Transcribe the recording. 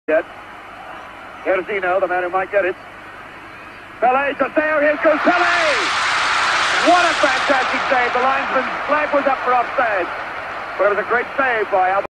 Yet. Herzino, the man who might get it. Pele to Theo, here goes Pele! What a fantastic save. The linesman's flag was up for offside. But it was a great save by